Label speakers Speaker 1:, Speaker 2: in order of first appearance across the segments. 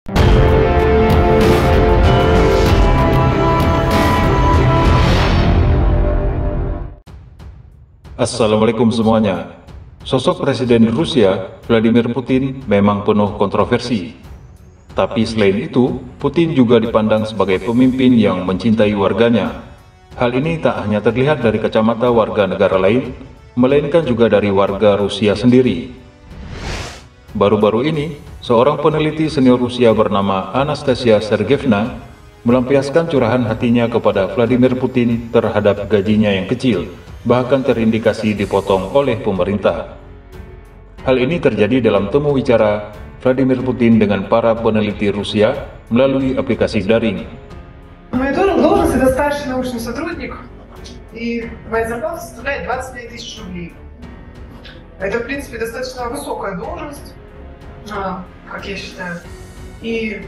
Speaker 1: Assalamualaikum semuanya. Sosok Presiden Rusia, Vladimir Putin, memang penuh kontroversi. Tapi selain itu, Putin juga dipandang sebagai pemimpin yang mencintai warganya. Hal ini tak hanya terlihat dari kacamata warga negara lain, melainkan juga dari warga Rusia sendiri. Baru-baru ini, seorang peneliti senior Rusia bernama Anastasia Sergeyevna melampiaskan curahan hatinya kepada Vladimir Putin terhadap gajinya yang kecil, bahkan terindikasi dipotong oleh pemerintah. Hal ini terjadi dalam temu wicara Vladimir Putin dengan para peneliti Rusia melalui aplikasi daring.
Speaker 2: Мониторинг должность — это старший научный сотрудник, и моя зарплата составляет 25 тысяч рублей. Это, в принципе, достаточно высокая должность, как я считаю, и,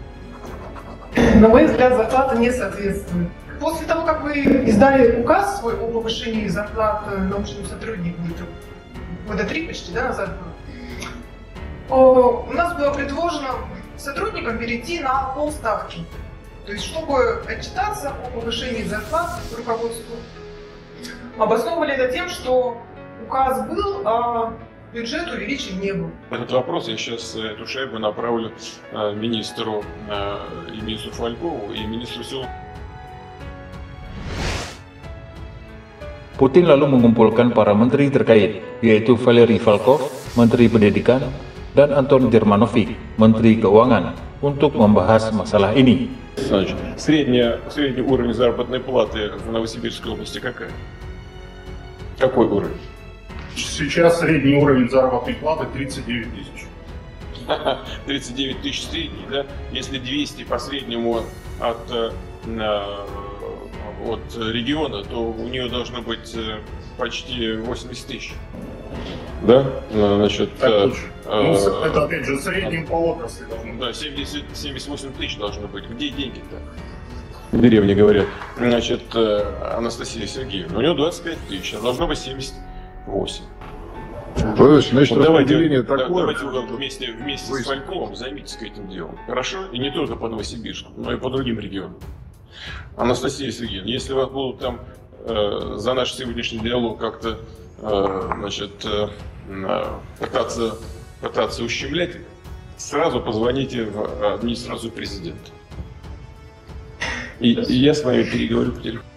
Speaker 2: на мой взгляд, зарплата не соответствует. После того, как вы издали указ свой о повышении зарплат научным сотрудникам, года 3 почти, да, назад было, у нас было предложено сотрудникам перейти на полставки. То есть, чтобы отчитаться о повышении зарплат руководству, обосновывали это тем, что указ был, а бюджет увеличен не был.
Speaker 3: Этот вопрос я сейчас эту шайбу направлю министру Фалькову и министру Силу.
Speaker 1: Putin lalu mengumpulkan para menteri terkait, yaitu Valery Volkov, Menteri Pendidikan, dan Anton Germanovic, Menteri Keuangan, untuk membahas masalah ini.
Speaker 3: Значит, средний уровень заработной платы в Новосибирской области какая? Какой уровень?
Speaker 4: Сейчас средний уровень заработной платы 39 тысяч.
Speaker 3: 39 тысяч средний, да? Если 200 по среднему от региона, то у нее должно быть почти 80 тысяч. Да? Значит,
Speaker 4: это опять же средним по отрасли должно быть.
Speaker 3: Да, 78 тысяч должно быть. Где деньги-то? В деревне говорят. Значит, Анастасия Сергеевна, у нее 25 тысяч, а должно быть 78.
Speaker 4: Значит,
Speaker 3: вот
Speaker 4: распределение такое.
Speaker 3: Давайте вместе с Фальковым займитесь этим делом. Хорошо? И не только по Новосибирску, но и по другим регионам. Анастасия Сергеевна, если вас будут там за наш сегодняшний диалог как-то пытаться ущемлять, сразу позвоните в администрацию президента. И я с вами переговорю по телефону.